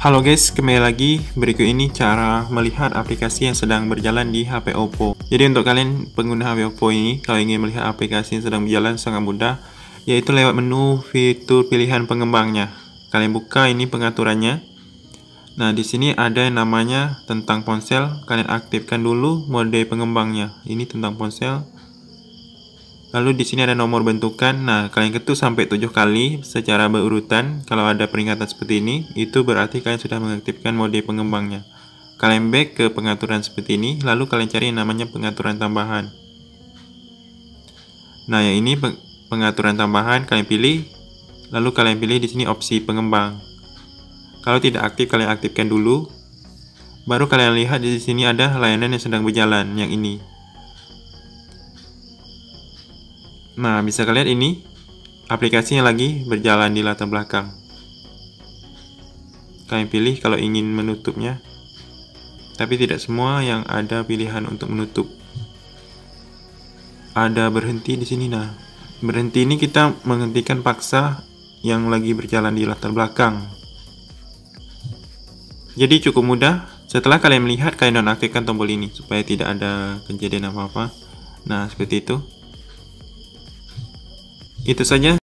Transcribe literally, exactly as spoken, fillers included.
Halo guys, kembali lagi. Berikut ini cara melihat aplikasi yang sedang berjalan di H P Oppo. Jadi untuk kalian pengguna H P Oppo ini, kalau ingin melihat aplikasi yang sedang berjalan sangat mudah, yaitu lewat menu fitur pilihan pengembangnya. Kalian buka ini pengaturannya. Nah, di sini ada yang namanya tentang ponsel. Kalian aktifkan dulu mode pengembangnya. Ini tentang ponsel. Lalu di sini ada nomor bentukan. Nah, kalian ketuk sampai tujuh kali secara berurutan. Kalau ada peringatan seperti ini, itu berarti kalian sudah mengaktifkan mode pengembangnya. Kalian back ke pengaturan seperti ini, lalu kalian cari yang namanya pengaturan tambahan. Nah, yang ini pengaturan tambahan kalian pilih, lalu kalian pilih di sini opsi pengembang. Kalau tidak aktif, kalian aktifkan dulu. Baru kalian lihat di sini ada layanan yang sedang berjalan, yang ini. Nah, bisa kalian ini aplikasi yang lagi berjalan di latar belakang. Kalian pilih kalau ingin menutupnya, tapi tidak semua yang ada pilihan untuk menutup. Ada berhenti di sini. Nah, berhenti ini kita menghentikan paksa yang lagi berjalan di latar belakang. Jadi cukup mudah. Setelah kalian melihat, kalian nonaktifkan tombol ini supaya tidak ada kejadian apa-apa. Nah, seperti itu. Itu saja.